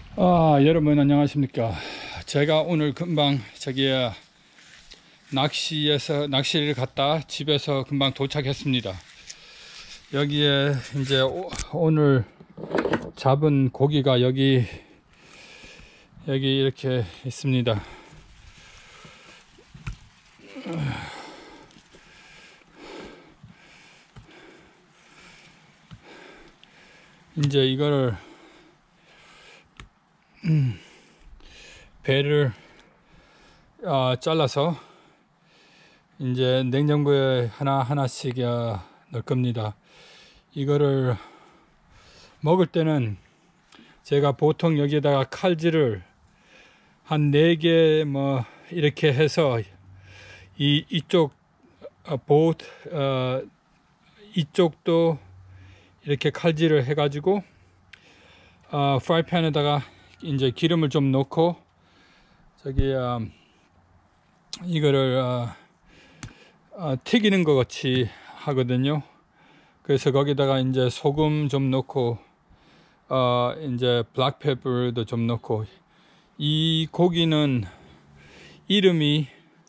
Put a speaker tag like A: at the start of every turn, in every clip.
A: 여러분 안녕하십니까. 제가 오늘 금방 낚시를 갔다 집에서 금방 도착했습니다. 여기에 이제 오늘 잡은 고기가 여기 이렇게 있습니다. 이제 이거를 배를 잘라서 이제 냉장고에 하나씩 넣을 겁니다. 이거를 먹을 때는 제가 보통 여기에다가 칼질을 한 4개 뭐 이렇게 해서 이쪽 이쪽도 이렇게 칼질을 해 가지고 프라이팬에다가 이제 기름을 좀 넣고 이거를 튀기는 것 같이 하거든요. 그래서 거기다가 이제 소금 좀 넣고 이제 블랙페퍼도 좀 넣고, 이 고기는 이름이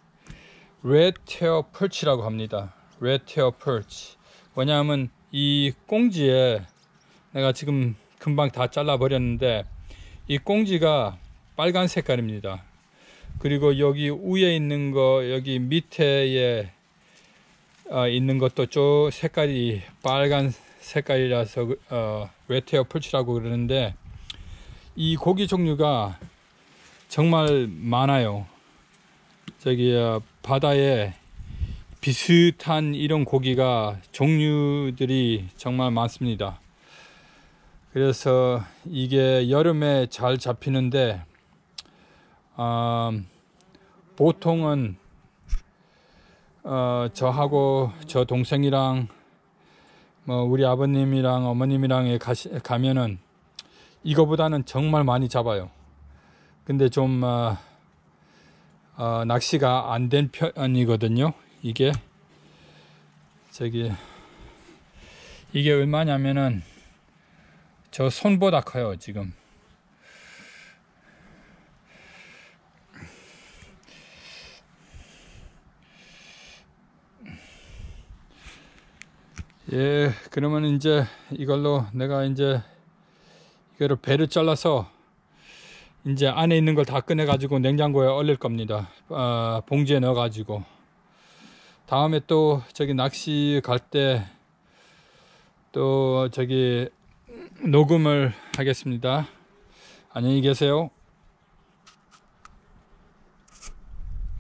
A: 레드테일 퍼치라고 합니다. 레드테일 퍼치. 왜냐하면 이 꽁지에 내가 지금 금방 다 잘라 버렸는데 이 꽁지가 빨간 색깔입니다. 그리고 여기 위에 있는 거, 여기 밑에 있는 것도 저 색깔이 빨간 색깔이라서 레드테일 퍼치라고 그러는데, 이 고기 종류가 정말 많아요. 바다에 비슷한 이런 고기가 종류들이 정말 많습니다. 그래서 이게 여름에 잘 잡히는데 보통은 저하고 저 동생이랑 뭐 우리 아버님이랑 어머님이랑 가면은 이거보다는 정말 많이 잡아요. 근데 좀 낚시가 안 된 편이거든요. 이게 얼마냐면은 저 손보다 커요 지금. 그러면 이제 이걸로 내가 이제 이거를 배를 잘라서 이제 안에 있는 걸 다 꺼내 가지고 냉장고에 얼릴 겁니다. 봉지에 넣어 가지고 다음에 또 낚시 갈 때 또 녹음을 하겠습니다. 안녕히 계세요.